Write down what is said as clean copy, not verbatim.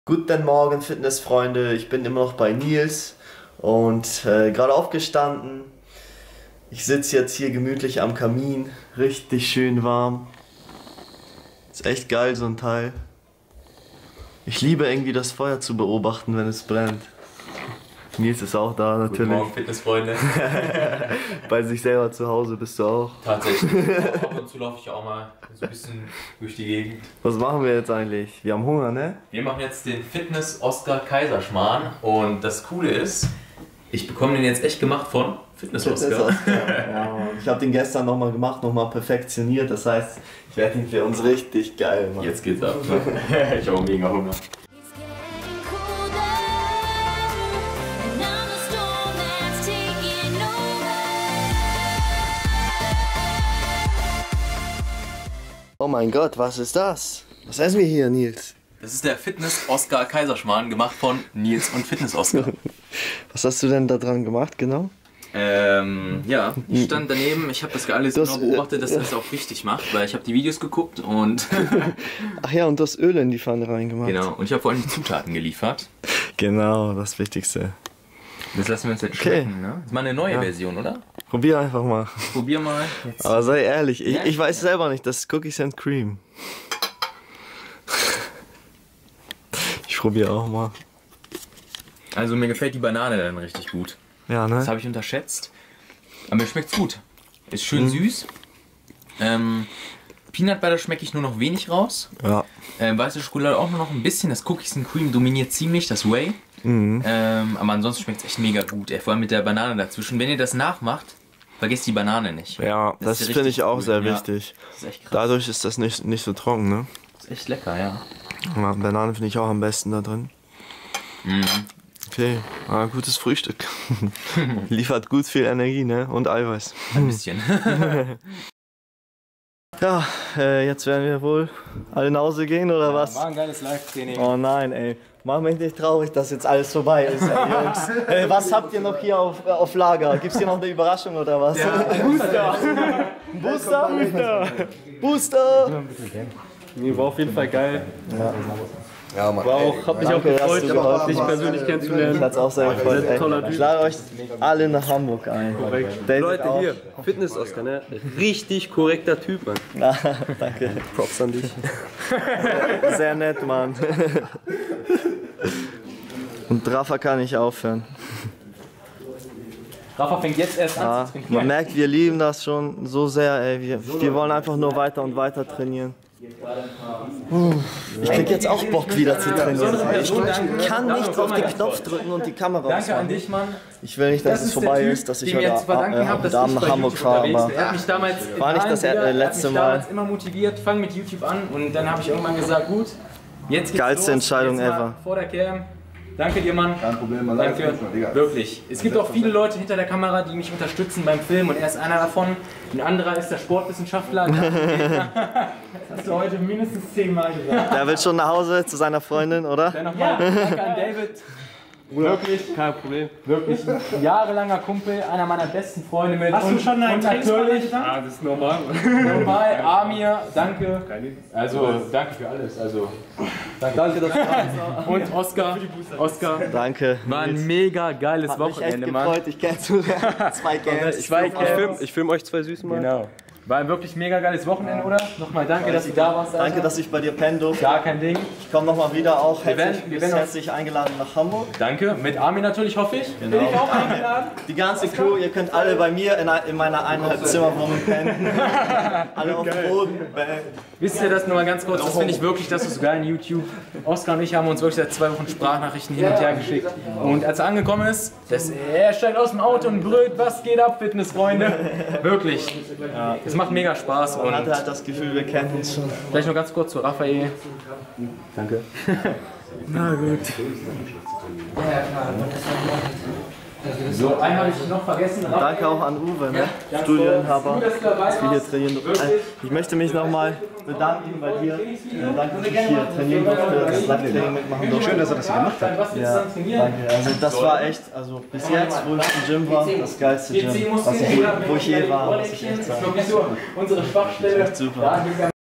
Guten Morgen, Fitnessfreunde. Ich bin immer noch bei Nils und gerade aufgestanden. Ich sitze jetzt hier gemütlich am Kamin, richtig schön warm. Ist echt geil, so ein Teil. Ich liebe irgendwie das Feuer zu beobachten, wenn es brennt. Nils ist auch da, natürlich. Guten Morgen, Fitnessfreunde. Bei sich selber zu Hause bist du auch. Tatsächlich. Ab und zu laufe ich auch mal so ein bisschen durch die Gegend. Was machen wir jetzt eigentlich? Wir haben Hunger, ne? Wir machen jetzt den Fitness-Oscar-Kaiserschmarrn und das Coole ist, ich bekomme den jetzt echt gemacht von Fitness-Oscar. Ja, ich habe den gestern nochmal gemacht, nochmal perfektioniert. Das heißt, ich werde ihn für uns richtig geil machen. Jetzt geht's ab. Ich habe auch mega Hunger. Oh mein Gott, was ist das? Was essen wir hier, Nils? Das ist der Fitness-Oscar-Kaiserschmarrn, gemacht von Nils und Fitness-Oscar. Was hast du denn da dran gemacht, genau? Ja, ich stand daneben, ich habe das alles genau beobachtet, dass er das auch richtig macht, weil ich habe die Videos geguckt und... Ach ja, und du hast Öl in die Pfanne reingemacht. Genau, und ich habe vor allem die Zutaten geliefert. Genau, das Wichtigste. Das lassen wir uns jetzt schmecken, ne? Das ist mal eine neue Version, oder? Probier einfach mal. Probier mal. Jetzt. Aber sei ehrlich, ich weiß selber nicht, das ist Cookies and Cream. Ich probiere auch mal. Also mir gefällt die Banane dann richtig gut. Ja, ne? Das habe ich unterschätzt. Aber mir schmeckt's gut. Ist schön süß. Peanut Butter schmecke ich nur noch wenig raus. Ja. Weiße Schokolade auch nur noch ein bisschen. Das Cookies and Cream dominiert ziemlich, das Whey. Aber ansonsten schmeckt es echt mega gut. Vor allem mit der Banane dazwischen. Wenn ihr das nachmacht, vergesst die Banane nicht. Ja, das finde ich auch sehr wichtig. Das ist echt krass. Dadurch ist das nicht so trocken, ne? Das ist echt lecker, ja. Ja, Banane finde ich auch am besten da drin. Okay, gutes Frühstück. Liefert gut viel Energie, ne? Und Eiweiß. Ein bisschen. Ja, jetzt werden wir wohl alle nach Hause gehen, oder was? War ein geiles Live-Training. Oh nein, ey. Mach mich nicht traurig, dass jetzt alles vorbei ist, ey, Jungs. Was habt ihr noch hier auf Lager? Gibt's hier noch eine Überraschung oder was? Booster! Booster! Booster! Nee, war auf jeden Fall geil. Ja, Mann. War auch, hab mich auch gefreut, dich persönlich Ich kennenzulernen. hat's auch sehr gefreut, ey. Toller Typ. Ich lade euch alle nach Hamburg ein. David Leute, auch. hier, Fitness-Oscar, ne? Richtig korrekter Typ, Mann. Ja, danke. Props an dich. Sehr nett, Mann. Und Rafa kann nicht aufhören. Rafa fängt jetzt erst an Ja, zu trinken. man merkt, wir lieben das schon so sehr, ey. Wir wollen einfach nur weiter und weiter trainieren. Ich krieg jetzt auch Bock wieder zu trainieren. Ich kann nicht auf den Knopf drücken und die Kamera Danke an ausmachen. dich, Mann. Ich will nicht, dass es vorbei ist, dass ich dem heute jetzt verdanken habe, dass Abend ich nach bei Hamburg YouTube fahre. unterwegs Aber bin. Er hat mich damals war nicht das letzte Mal. damals immer motiviert, fang mit YouTube an und dann habe ich irgendwann gesagt, gut, jetzt geht's Geilste los, Entscheidung jetzt mal ever. Vor der Cam. Danke dir, Mann. Kein Problem, man Danke. Wirklich. Es gibt auch viele Leute hinter der Kamera, die mich unterstützen beim Film und er ist einer davon. Ein anderer ist der Sportwissenschaftler. Das hast du heute mindestens 10-mal gesagt. Der will schon nach Hause zu seiner Freundin, oder? Dann nochmal danke an David. Wirklich, Kein Problem. wirklich ein jahrelanger Kumpel, einer meiner besten Freunde mit. Hast du schon einen natürlich Ah, das ist normal. normal, Amir, danke. Also, danke für alles. Also, danke dass du da bist. Und Oscar. Danke. War ein mega geiles Hat mich echt Wochenende, Mann. gefreut, dich kennenzulernen. 2 Games. Ich film euch zwei Süßen, Mann. Genau. War ein wirklich mega geiles Wochenende, oder? Nochmal danke, dass du da warst. Alter. Danke, dass ich bei dir pennen durfte. Gar kein Ding. Ich komme nochmal wieder, auch Wir herzlich, werden herzlich eingeladen nach Hamburg. Danke. Mit Armin natürlich, hoffe ich. Genau. Bin ich auch eingeladen. Die ganze Crew, ihr könnt alle bei mir in meiner 1,5 Zimmerwohnung pennen. Alle auf dem Boden. Wisst ihr das nur mal ganz kurz? Das finde ich wirklich, das ist geil in YouTube. Oscar und ich haben uns wirklich seit 2 Wochen Sprachnachrichten hin und her geschickt. Und als er angekommen ist, er steigt aus dem Auto und brüllt, was geht ab, Fitnessfreunde? Wirklich. Es macht mega Spaß. Man Und hatte halt das Gefühl, wir kennen uns schon. vielleicht noch ganz kurz zu Raphael. Danke. Na gut. So, einen habe ich noch vergessen. Danke auch an Uwe, ne? Studieninhaber, dass wir hier trainieren durften. Ich möchte mich nochmal bedanken bei dir. Danke, dass ich hier trainieren durfte, das Live-Training mitmachen durfte. Schön, dass er das hier gemacht hat. Was willst du Ja, dann trainieren? danke. Also das war echt, also bis jetzt, wo ich im Gym war, das geilste Gym, wo ich je war, muss ich echt sagen. Unsere Schwachstelle. Echt super.